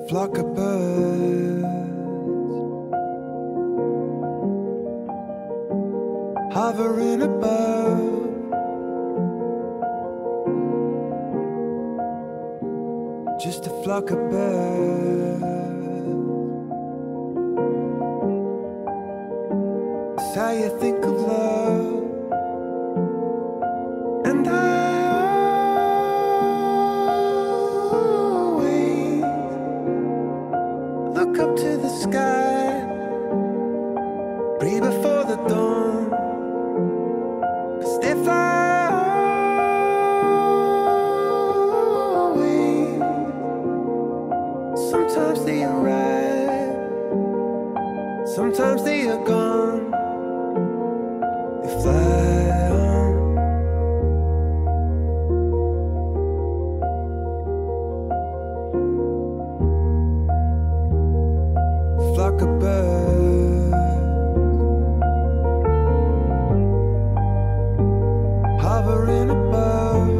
flock of birds hovering above. Just a flock of birds. That's how you think of love. And I always look up to the sky, breathe before the dawn, 'cause they fly away. Sometimes they arrive, sometimes they are gone. They fly on. Flock of birds hovering above.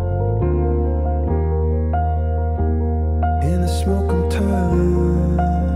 In the smoke and turn.